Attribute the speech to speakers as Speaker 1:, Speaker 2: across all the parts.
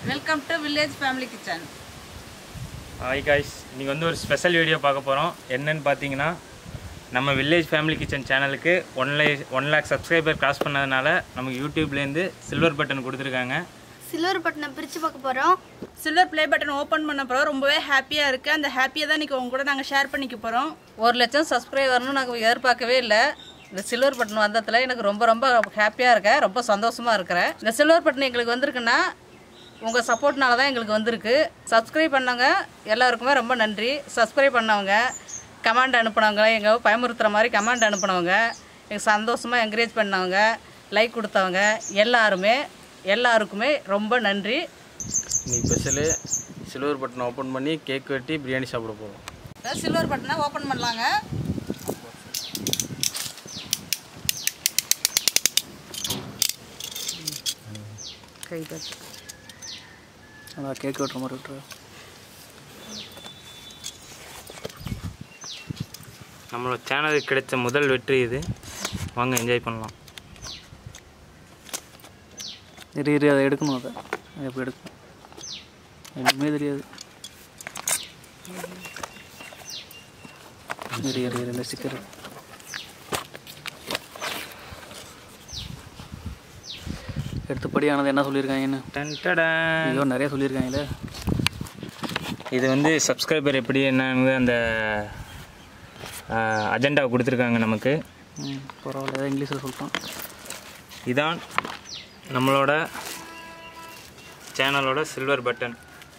Speaker 1: Welcome to Village Family Kitchen.
Speaker 2: Hi guys, இன்னைக்கு வந்து ஒரு ஸ்பெஷல் வீடியோ பார்க்க போறோம். என்னன்னு பாத்தீங்கன்னா நம்ம Village Family Kitchen சேனலுக்கு 1 lakh சப்ஸ்கிரைபர் கிராஸ் பண்ணதனால நமக்கு YouTubeல இருந்து சில்வர் பட்டன் கொடுத்திருக்காங்க.
Speaker 3: சில்வர் பட்டனை பிரிச்சு பார்க்க போறோம்.
Speaker 1: சில்வர் ப்ளே பட்டன் ஓபன் பண்ண அப்புறம் ரொம்பவே ஹாப்பியா இருக்கு. அந்த ஹாப்பியை தான் இன்னைக்கு உங்க கூட நாங்க ஷேர் பண்ணிக்க போறோம்.
Speaker 4: 1 லட்சம் சப்ஸ்கிரைபர்னு நாங்கள் எதிர்பார்க்கவே இல்லை. இந்த சில்வர் பட்டன் வந்ததில் எனக்கு ரொம்ப ஹாப்பியாக இருக்கேன், ரொம்ப சந்தோஷமாக இருக்கிறேன். இந்த சில்வர் பட்டன் எங்களுக்கு வந்திருக்குன்னா உங்கள் சப்போர்ட்னால தான் எங்களுக்கு வந்திருக்கு. சப்ஸ்கிரைப் பண்ணவங்க எல்லாருக்குமே ரொம்ப நன்றி. சப்ஸ்கிரைப் பண்ணவங்க, கமெண்ட் அனுப்புனவங்க, எங்கள் பயமுறுத்துகிற மாதிரி கமெண்ட் அனுப்புனவங்க, எங்கள் சந்தோஷமாக என்கரேஜ் பண்ணவங்க, லைக் கொடுத்தவங்க எல்லாருக்குமே ரொம்ப நன்றி.
Speaker 5: இன்னைக்கு ஸ்பெஷலு சில்வர் பட்டன் ஓப்பன் பண்ணி கேக் வெட்டி பிரியாணி சாப்பிட போகிறோம்.
Speaker 4: சில்வர் பட்டனை ஓப்பன் பண்ணலாங்க. கை தட்டு
Speaker 5: ஆனால் கேக் வெட்டுற மாதிரி விட்டுரு.
Speaker 2: நம்மளோட சேனலுக்கு கிடைச்ச முதல் வெற்றி இது. வாங்க என்ஜாய் பண்ணலாம்.
Speaker 5: இரு அதை எடுக்கணும். அதை எப்படி எடுக்கணும் எதுவுமே தெரியாது. இந்த ஸ்டிக்கர் எடுத்துப்படியானது என்ன சொல்லியிருக்காங்கன்னு ஐயோ நிறைய சொல்லியிருக்காங்களே.
Speaker 2: இது வந்து சப்ஸ்கிரைபர் எப்படி என்னன்னு அந்த அஜெண்டா கொடுத்துருக்காங்க நமக்கு.
Speaker 5: பரவாயில்ல, இங்கிலீஷில் சொல்லிட்டோம்.
Speaker 2: இதான் நம்மளோட சேனலோட silver button.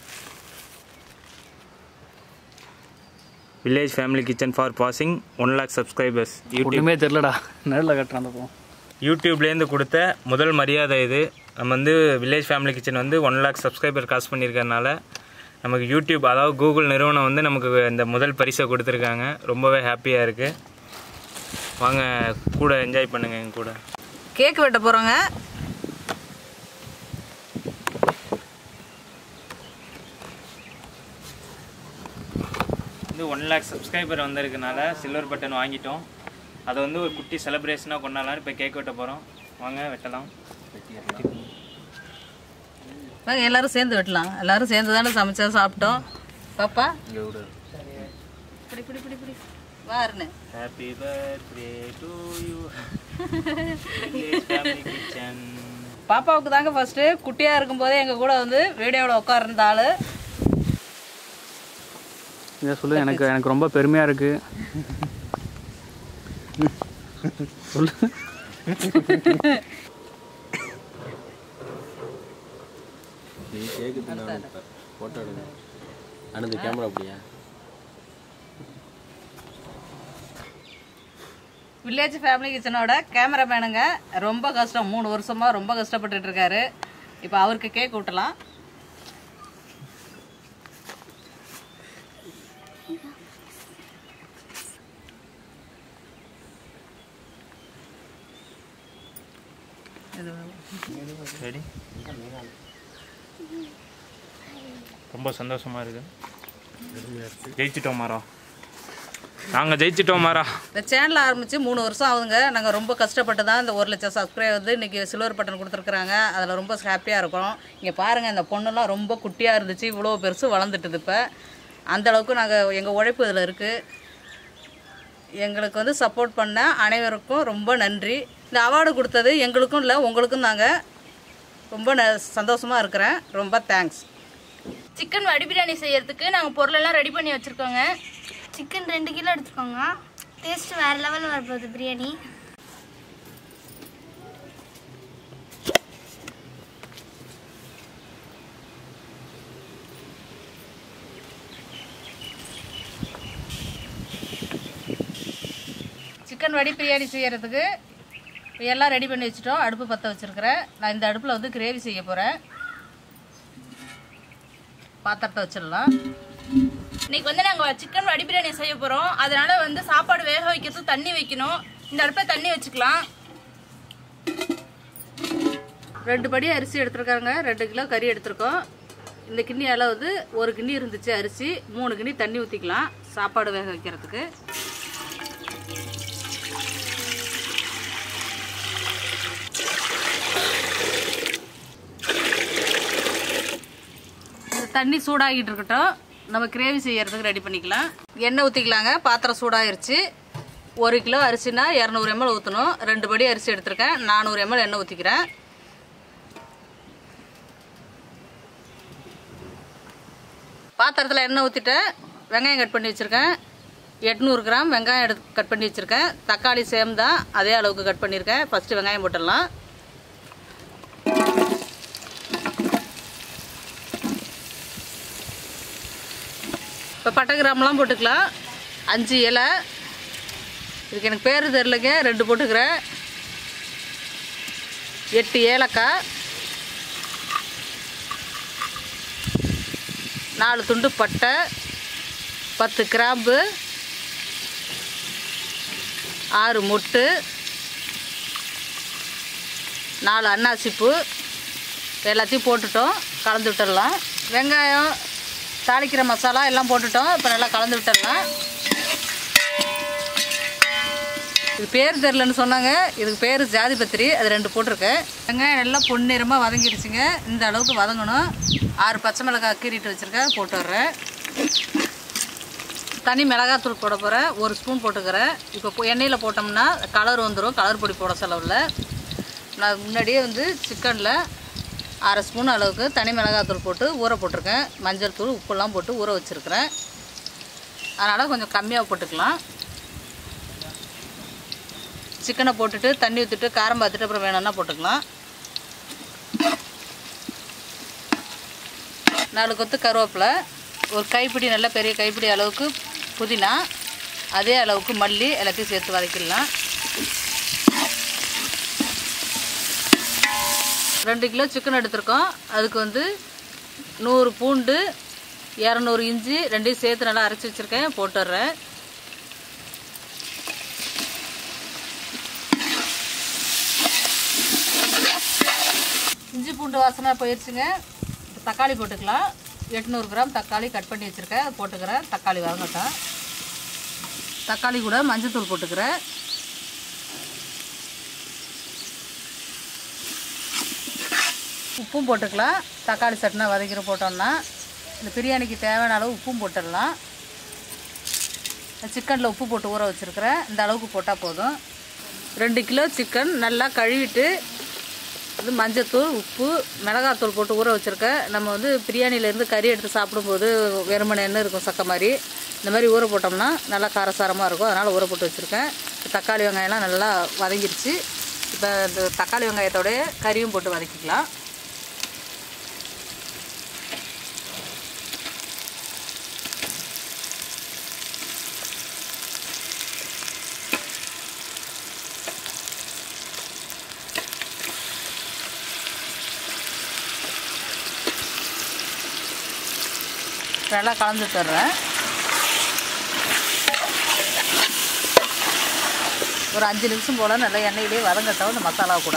Speaker 2: Village family kitchen for passing 1 lakh subscribers.
Speaker 5: ஒன்றுமே தெரிலடா, நேரில் கட்டுறான். அந்த
Speaker 2: யூடியூப்லேருந்து கொடுத்த முதல் மரியாதை இது. நம்ம வந்து வில்லேஜ் ஃபேமிலி கிச்சன் வந்து 1 lakh சப்ஸ்கிரைபர் கிராஸ் பண்ணியிருக்கறனால நமக்கு யூடியூப், அதாவது கூகுள் நிறுவனம் வந்து நமக்கு இந்த முதல் பரிசை கொடுத்துருக்காங்க. ரொம்பவே ஹாப்பியாக இருக்குது. வாங்க கூட என்ஜாய் பண்ணுங்கள். எங்கள் கூட
Speaker 4: கேக் வெட்ட போகிறோங்க.
Speaker 2: வந்து 1 lakh சப்ஸ்கிரைபர் வந்திருக்கனால சில்வர் பட்டன் வாங்கிட்டோம். அதை வந்து ஒரு குட்டி செலிப்ரேஷனாக கொண்டாடலாம். இப்போ கேக் வெட்ட போகிறோம். வாங்க வெட்டலாம்.
Speaker 4: வாங்க எல்லாரும் சேர்ந்து வெட்டலாம். எல்லாரும் சேர்ந்து தானே சமைச்சா சாப்பிட்டோம். பாப்பா பிடி வாருன்னு.
Speaker 2: Happy birthday to you.
Speaker 4: பாப்பாவுக்கு தாங்க ஃபர்ஸ்ட்டு குட்டியாக இருக்கும்போதே எங்கள் கூட வந்து வீடியோவில் உட்கார்ந்த ஆள்.
Speaker 5: இதை சொல்லு. எனக்கு ரொம்ப பெருமையாக இருக்குது. சொல்லு. நீ கேக்குது ஃபோட்டோ எடுங்க. அனந்த கேமரா அப்படியா?
Speaker 4: வில்லேஜ் ஃபேமிலி கிச்சனோட கேமராமேனுங்க ரொம்ப கஷ்டம். 3 வருஷமாக ரொம்ப கஷ்டப்பட்டுட்டு இருக்காரு. இப்போ அவருக்கு கேக் விட்டலாம்.
Speaker 2: ரெடி? ரொம்ப சந்தோஷமாக இருக்குது. ஜெயிச்சிட்டோம் மாறா. நாங்கள் ஜெயிச்சிட்டோம் மாறா.
Speaker 4: இந்த சேனல் ஆரம்பித்து 3 வருஷம் ஆகுதுங்க. நாங்கள் ரொம்ப கஷ்டப்பட்டு தான் இந்த 1 லட்சம் சப்ஸ்கிரைபர் வந்து இன்றைக்கி சில்வர் பட்டன் கொடுத்துருக்குறாங்க. அதில் ரொம்ப ஹாப்பியாக இருக்கும். இங்கே பாருங்கள், இந்த பொண்ணுலாம் ரொம்ப குட்டியாக இருந்துச்சு, இவ்வளோ பெருசு வளர்ந்துட்டுது. இப்போ அந்தளவுக்கு நாங்கள் எங்கள் உழைப்பு இதில் இருக்குது. எங்களுக்கு வந்து சப்போர்ட் பண்ண அனைவருக்கும் ரொம்ப நன்றி. இந்த அவார்டு கொடுத்தது எங்களுக்கும் இல்லை, உங்களுக்கும் தாங்க. ரொம்ப சந்தோஷமாக இருக்கிறேன். ரொம்ப தேங்க்ஸ்.
Speaker 3: சிக்கன் வடி பிரியாணி செய்யறதுக்கு நாங்கள் பொருளெல்லாம் ரெடி பண்ணி வச்சுருக்கோங்க. சிக்கன் 2 கிலோ எடுத்துக்கோங்க. டேஸ்ட் வேறு லெவலில் வரப்போகுது பிரியாணி.
Speaker 4: சிக்கன் வடி பிரியாணி செய்கிறதுக்கு எல்லாம் ரெடி பண்ணி வச்சுட்டோம். அடுப்பு பற்ற வச்சுருக்கிறேன். நான் இந்த அடுப்பில் வந்து கிரேவி செய்ய போகிறேன். பாத்திரத்தை வச்சிடலாம்.
Speaker 3: இன்னைக்கு வந்து நாங்கள் சிக்கன் வடி பிரியாணி செய்ய போகிறோம். அதனால வந்து சாப்பாடு வேக வைக்கிறதுக்கு தண்ணி வைக்கணும். இந்த அடுப்பில் தண்ணி வச்சுக்கலாம்.
Speaker 4: 2 படி அரிசி எடுத்துருக்காங்க. 2 கிலோ கறி எடுத்துருக்கோம். இந்த கிண்ணி அளவு 1 கிண்ணி இருந்துச்சு அரிசி. 3 கிண்ணி தண்ணி ஊற்றிக்கலாம் சாப்பாடு வேக வைக்கிறதுக்கு. தண்ணி சூடாகிட்டு இருக்கட்டும். நம்ம கிரேவி செய்யறதுக்கு ரெடி பண்ணிக்கலாம். எண்ணெய் ஊற்றிக்கலாங்க. பாத்திரம் சூடாகிருச்சு. 1 கிலோ அரிசினா 200 ml ஊற்றணும். 2 படி அரிசி எடுத்திருக்கேன். 400 ml எண்ணெய் ஊற்றிக்கிறேன். பாத்திரத்தில் எண்ணெய் ஊற்றிட்டேன். வெங்காயம் கட் பண்ணி வச்சுருக்கேன். 800 கிராம் வெங்காயம் கட் பண்ணி வச்சுருக்கேன். தக்காளி சேம் தான், அதே அளவுக்கு கட் பண்ணியிருக்கேன். ஃபஸ்ட்டு வெங்காயம் போட்டுடலாம். இப்போ பட்டை கிராம்லாம் போட்டுக்கலாம். 5 இலை. இதுக்கு எனக்கு பேர் தெரிலங்க, 2 போட்டுக்கிறேன். 8 ஏலக்காய், 4 துண்டு பட்டை, 10 கிராம்பு, 6 மொட்டு, 4 அன்னாசிப்பூ எல்லாத்தையும் போட்டுட்டோம். கலந்து விட்டுடலாம். வெங்காயம் தாளிக்கிற மசாலா எல்லாம் போட்டுட்டோம். இப்போ நல்லா கலந்து விட்டுடலாம். இது பேர் தெரிலன்னு சொன்னாங்க. இதுக்கு பேர் ஜாதி பத்திரி. அது 2 போட்டிருக்கேன். வெங்காயம் நல்லா பொன்னிறமாக வதங்கிடுச்சுங்க. இந்த அளவுக்கு வதங்கணும். 6 பச்சை மிளகாய் கீறிட்டு வச்சுருக்கேன், போட்டு வர்றேன். தனி மிளகாத்தூள் போட போகிறேன். 1 ஸ்பூன் போட்டுக்கிறேன். இப்போ எண்ணெயில் போட்டோம்னா கலர் வந்துடும். கலர் பொடி போட செலவில் நான் முன்னாடியே சிக்கனில் 1/2 ஸ்பூன் அளவுக்கு தனி மிளகாத்தூள் போட்டு ஊற போட்டிருக்கேன். மஞ்சள் தூள் உப்புலாம் போட்டு ஊற வச்சுருக்கிறேன். அதனால் கொஞ்சம் கம்மியாக போட்டுக்கலாம். சிக்கனை போட்டுட்டு தண்ணி ஊற்றிட்டு காரம் பார்த்துட்டு அப்புறம் வேணும்னா போட்டுக்கலாம். 4 கொத்து கருவேப்பிலை, ஒரு கைப்பிடி, நல்ல பெரிய கைப்பிடி அளவுக்கு புதினா, அதே அளவுக்கு மல்லி எல்லாத்தையும் சேர்த்து வதக்கிடலாம். 2 கிலோ சிக்கன் எடுத்திருக்கோம். அதுக்கு 100 பூண்டு, 200 இஞ்சி, 2ஐயும் சேர்த்து நல்லா அரைச்சி வச்சுருக்கேன், போட்டுடுறேன். இஞ்சி பூண்டு வாசனை போயிடுச்சுங்க. தக்காளி போட்டுக்கலாம். 800 கிராம் தக்காளி கட் பண்ணி வச்சுருக்கேன், போட்டுக்கிறேன். தக்காளி வதங்கட்டும். தக்காளி கூட மஞ்சத்தூள் போட்டுக்கிறேன். உப்பும் போட்டுக்கலாம். தக்காளி சட்னா வதக்கிற போட்டோம்னா இந்த பிரியாணிக்கு தேவையான அளவு உப்பும் போட்டுடலாம். சிக்கனில் உப்பு போட்டு ஊற வச்சுருக்கிறேன். இந்த அளவுக்கு போட்டால் போதும். 2 கிலோ சிக்கன் நல்லா கழுவிட்டு மஞ்சத்தூள், உப்பு, மிளகாத்தூள் போட்டு ஊற வச்சுருக்கேன். நம்ம பிரியாணியிலேருந்து கறி எடுத்து சாப்பிடும்போது வெறுமனை எண்ணெய் இருக்கும் சக்க மாதிரி. இந்த மாதிரி ஊற போட்டோம்னா நல்லா காரசாரமாக இருக்கும். அதனால் ஊற போட்டு வச்சுருக்கேன். தக்காளி வெங்காயம்லாம் நல்லா வதங்கிடுச்சு. இப்போ இந்த தக்காளி வெங்காயத்தோடைய கறியும் போட்டு வதக்கிக்கலாம். நல்லா கலந்து தர்றேன். ஒரு 5 நிமிஷம் போல் நல்லா எண்ணெயிலே வதங்கட்டும் இந்த மசாலா கூட.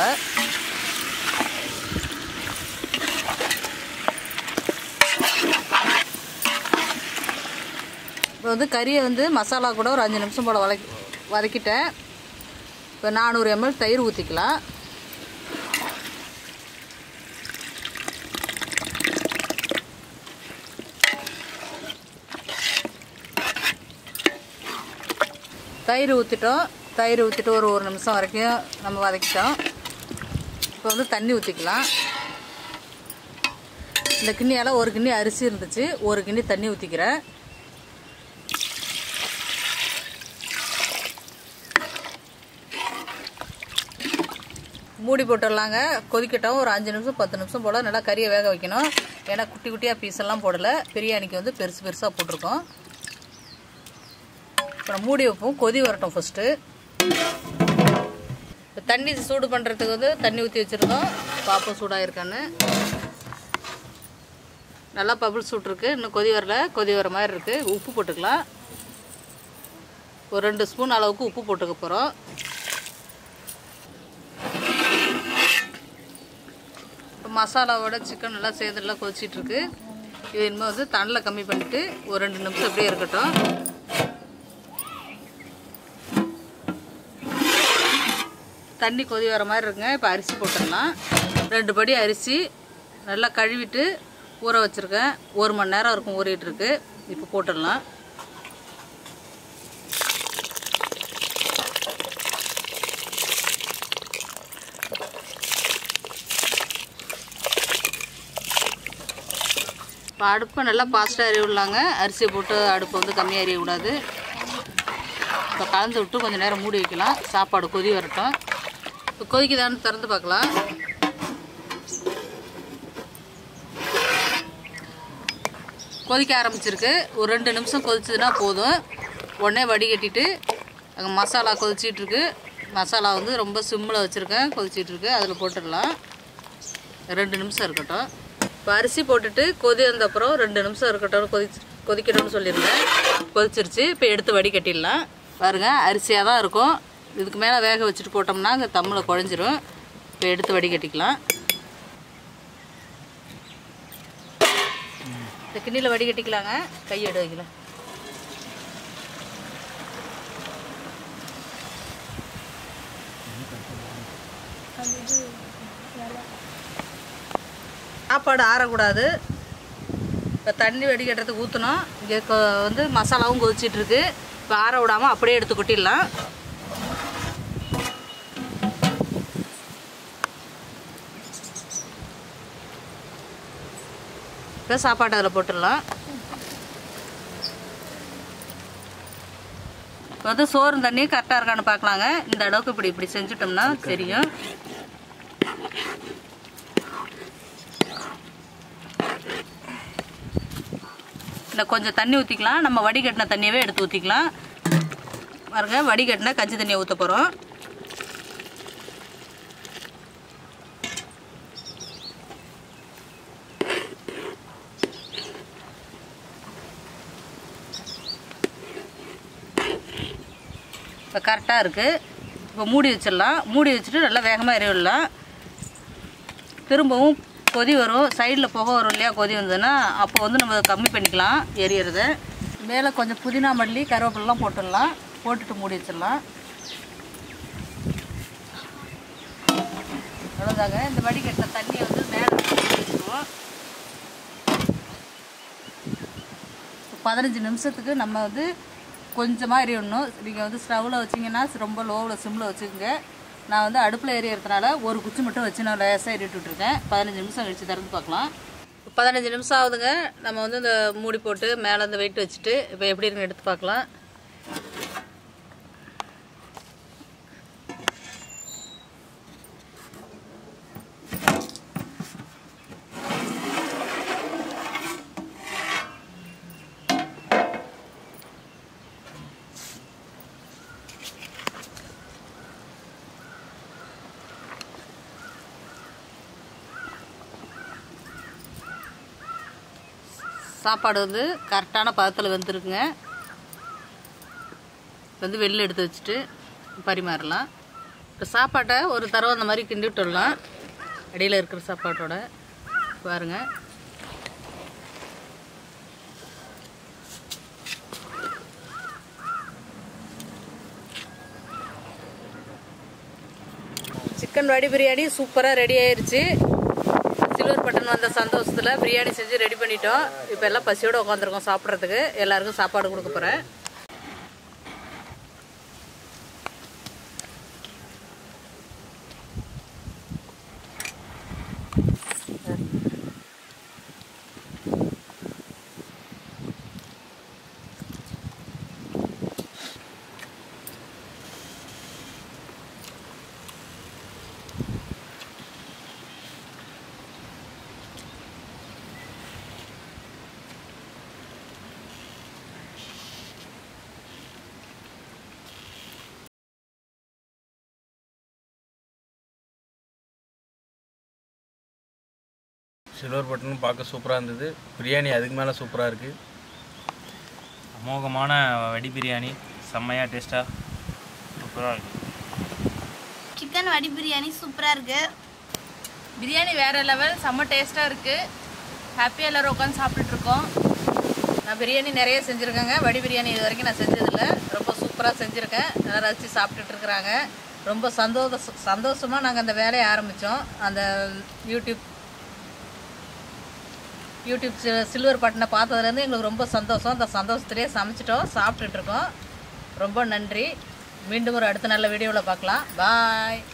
Speaker 4: இப்போ கறியை மசாலா கூட ஒரு 5 நிமிஷம் போல் வதக்கிட்டேன். இப்போ 400 ml தயிர் ஊற்றிக்கலாம். தயிர் ஊற்றிட்டோம். தயிர் ஊற்றிட்டு ஒரு நிமிஷம் வரைக்கும் நம்ம வதக்கிட்டோம். இப்போ தண்ணி ஊற்றிக்கலாம். இந்த கிண்ணியால் 1 கிண்ணி அரிசி இருந்துச்சு, 1 கிண்ணி தண்ணி ஊற்றிக்கிறேன். மூடி போட்டுடலாங்க. கொதிக்கட்டும். ஒரு 5 நிமிஷம் 10 நிமிஷம் போல் நல்லா கறியை வேக வைக்கணும். ஏன்னா குட்டி குட்டியாக பீஸெல்லாம் போடலை. பிரியாணிக்கு பெருசு பெருசாக போட்டிருக்கோம். இப்போ மூடி வைப்போம். கொதி வரட்டும். ஃபஸ்ட்டு இப்போ தண்ணி சூடு பண்ணுறதுக்கு தண்ணி ஊற்றி வச்சுருக்கோம். பாப்போம் சூடாக இருக்கான்னு. நல்லா பபிள் சூட்ருக்கு. இன்னும் கொதி வரல. கொதி வர மாதிரி இருக்குது. உப்பு போட்டுக்கலாம். ஒரு 2 ஸ்பூன் அளவுக்கு உப்பு போட்டுக்க போகிறோம். இப்போ மசாலாவோட சிக்கன் நல்லா சேர்த்து நல்லா கொதிச்சிட்ருக்கு. இது இனிமேல் தண்ணில் கம்மி பண்ணிவிட்டு ஒரு 2 நிமிஷம் அப்படியே இருக்கட்டும். தண்ணி கொதி வர மாதிரி இருக்குங்க. இப்போ அரிசி போட்டுடலாம். 2 படி அரிசி நல்லா கழுவிட்டு ஊற வச்சுருக்கேன். 1 மணி நேரம் இருக்கும் ஊறிட்டுருக்கு. இப்போ போட்டுடலாம். இப்போ அடுப்பை நல்லா ஃபாஸ்ட்டாக எறிய விடலாங்க. அரிசியை போட்டு அடுப்பை வந்து கம்மியாக எறியக்கூடாது. இப்போ கலந்து விட்டு கொஞ்சம் நேரம் மூடி வைக்கலாம். சாப்பாடு கொதி வரட்டும். இப்போ கொதிக்குதான்னு திறந்து பார்க்கலாம். கொதிக்க ஆரம்பிச்சிருக்கு. ஒரு 2 நிமிஷம் கொதிச்சதுன்னா போதும். உடனே வடிகட்டிட்டு அங்கே மசாலா கொதிச்சிட்ருக்கு. மசாலா வந்து ரொம்ப சிம்மில் வச்சுருக்கேன், கொதிச்சிட்ருக்கு. அதில் போட்டுடலாம். 2 நிமிஷம் இருக்கட்டும். இப்போ அரிசி போட்டுட்டு கொதி வந்தப்புறம் 2 நிமிஷம் இருக்கட்டும், கொதிக்கணும்னு சொல்லியிருந்தேன். கொதிச்சிருச்சு. இப்போ எடுத்து வடிகட்டிடலாம். பாருங்கள், அரிசியாக தான் இருக்கும். இதுக்கு மேலே வேக வச்சுட்டு போட்டோம்னா அங்கே தம்மில் குழஞ்சிரும். இப்போ எடுத்து வடிகட்டிக்கலாம். இந்த கிண்ணியில் வடிகட்டிக்கலாங்க. கையை எடு வைக்கலாம். சாப்பாடு ஆறக்கூடாது. இப்போ தண்ணி வடிகட்டுறதுக்கு ஊற்றணும். இங்கே வந்து மசாலாவும் கொதிச்சிட்ருக்கு. இப்போ ஆற விடாமல் அப்படியே எடுத்து கொட்டிடலாம். இப்போ சாப்பாடு அதில் போட்டுடலாம். இப்போ வந்து சோறு தண்ணி கரெக்டாக இருக்கான்னு பார்க்கலாங்க. இந்த அளவுக்கு இப்படி செஞ்சுட்டோம்னா தெரியும். இல்லை கொஞ்சம் தண்ணி ஊற்றிக்கலாம். நம்ம வடிகட்டின தண்ணியவே எடுத்து ஊற்றிக்கலாம். பாருங்க, வடிகட்டின கஞ்சி தண்ணியை ஊற்ற போகிறோம். இப்போ கரெக்டாக இருக்குது. இப்போ மூடி வச்சிடலாம். மூடி வச்சுட்டு நல்லா வேகமாக எறிவிடலாம். திரும்பவும் கொதி வரும். சைடில் புகை வரும் இல்லையா? கொதி வந்ததுன்னா அப்போ வந்து நம்ம கம்மி பண்ணிக்கலாம் எரியறத. மேலே கொஞ்சம் புதினா மல்லி கருவேப்பிலாம் போட்டுடலாம். போட்டுட்டு மூடி வச்சிடலாம். அவ்வளோதாங்க. இந்த வடிகட்டின தண்ணியை வந்து மேலே வச்சுருவோம். 15 நிமிஷத்துக்கு நம்ம வந்து கொஞ்சமாக எரியணும். நீங்கள் வந்து ஸ்டவ்வில் வச்சிங்கன்னா ரொம்ப லோவில் சிம்மில் வச்சுக்கோங்க. நான் வந்து அடுப்பில் எரியறதுனால ஒரு குச்சி மட்டும் வச்சு நான் லேசாக எரிட்டு விட்டுருக்கேன். 15 நிமிஷம் கழிச்சு திறந்து பார்க்கலாம். 15 நிமிஷம் ஆகுதுங்க. நம்ம வந்து இந்த மூடி போட்டு மேலே இந்த வெயிட் வச்சுட்டு இப்போ எப்படி இருக்குன்னு எடுத்து பார்க்கலாம். சாப்பாடு வந்து கரெக்டான பதத்தில் வெந்துருக்குங்க. வந்து வெளில எடுத்து வச்சுட்டு பரிமாறலாம். இப்போ சாப்பாட்டை ஒரு தடவை அந்த மாதிரி கிண்டி விட்டுடலாம். அடியில் இருக்கிற சாப்பாட்டோட பாருங்கள். சிக்கன் வடி பிரியாணி சூப்பராக ரெடி ஆயிடுச்சு. சில்வர் பட்டன் வந்த சந்தோஷத்தில் பிரியாணி செஞ்சு ரெடி பண்ணிட்டோம். இப்போ எல்லாம் பசியோடு உட்காந்துருக்கோம் சாப்பிட்றதுக்கு. எல்லாருக்கும் சாப்பாடு கொடுக்க போகிறேன்.
Speaker 2: சில்வர் பட்டனும் பார்க்க சூப்பராக இருந்தது. பிரியாணி அதுக்கு மேலே சூப்பராக இருக்குது. அமோகமான வடி பிரியாணி, செம்மையாக டேஸ்ட்டாக சூப்பராக இருக்குது.
Speaker 3: சிக்கன் வடி பிரியாணி சூப்பராக இருக்குது.
Speaker 1: பிரியாணி வேறு லெவல், செம்ம டேஸ்ட்டாக இருக்குது. ஹாப்பியாக எல்லோரும் உட்காந்து சாப்பிட்டுட்ருக்கோம்.
Speaker 4: நான் பிரியாணி நிறைய செஞ்சுருக்கேங்க. வடி பிரியாணி இது வரைக்கும் நான் செஞ்சதில்லை. ரொம்ப சூப்பராக செஞ்சுருக்கேன். நல்லா ரசித்து சாப்பிட்டுட்ருக்குறாங்க. ரொம்ப சந்தோஷமாக நாங்கள் அந்த வேலையை ஆரம்பித்தோம். அந்த யூடியூப் சில்வர் பட்டனை பார்த்ததுலேருந்து எங்களுக்கு ரொம்ப சந்தோஷம். அந்த சந்தோஷத்துலேயே சமைச்சிட்டோம், சாப்பிட்டுட்ருக்கோம். ரொம்ப நன்றி. மீண்டும் ஒரு அடுத்த நல்ல வீடியோவில் பார்க்கலாம். பாய்.